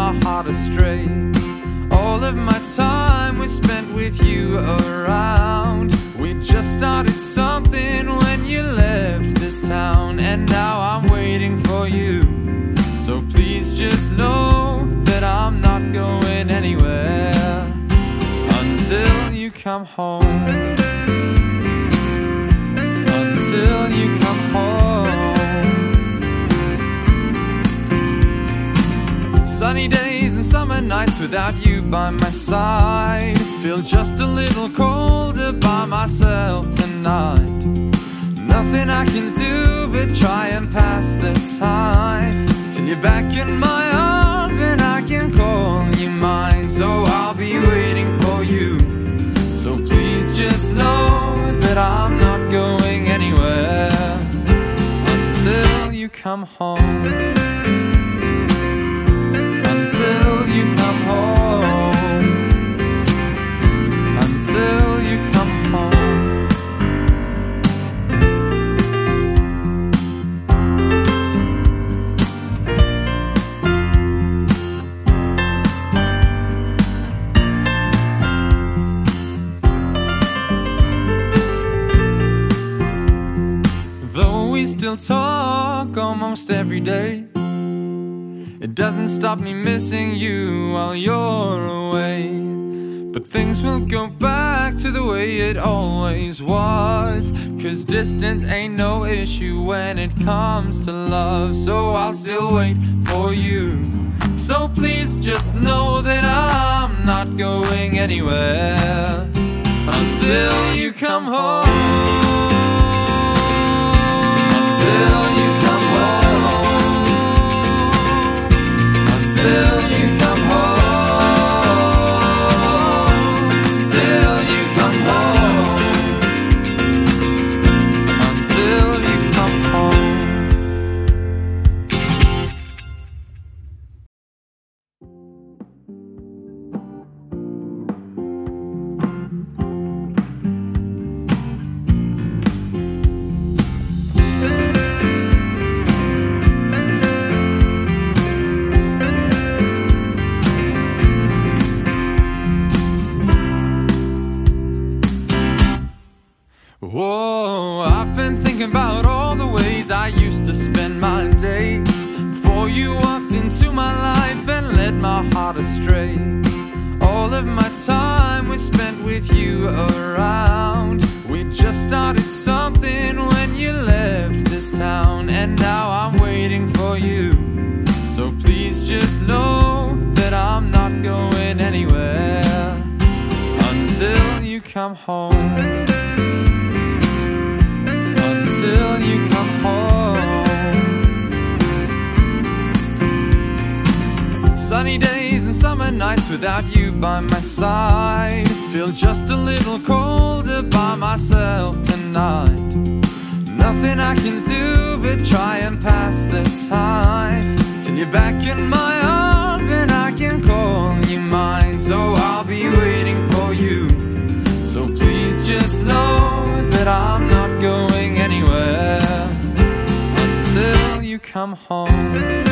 my heart astray. All of my time was spent with you around. We just started something when you left this town, and now I'm waiting for you. So please just know that I'm not going anywhere until you come home. Until you come home. Sunny days and summer nights without you by my side feel just a little colder by myself tonight. Nothing I can do but try and pass the time till you're back in my arms and I can call you mine. So I'll be waiting for you. So please just know that I'm not going anywhere until you come home. Until you come home. Until you come home. Though we still talk almost every day, it doesn't stop me missing you while you're away. But things will go back to the way it always was, 'cause distance ain't no issue when it comes to love. So I'll still wait for you. So please just know that I'm not going anywhere until you come home. Until you come home. Until you come home. Till you come home. Until you come home. Whoa, I've been thinking about all the ways I used to spend my days before you walked into my life and led my heart astray. All of my time was spent with you around. We just started something when you left this town, and now I'm waiting for you. So please just know that I'm not going anywhere until you come home. Until you come home. Sunny days and summer nights without you by my side feel just a little colder by myself tonight. Nothing I can do but try and pass the time till you're back in my arms and I can call you mine. So I'll be waiting for you. So please just know that I'm not going anywhere until you come home.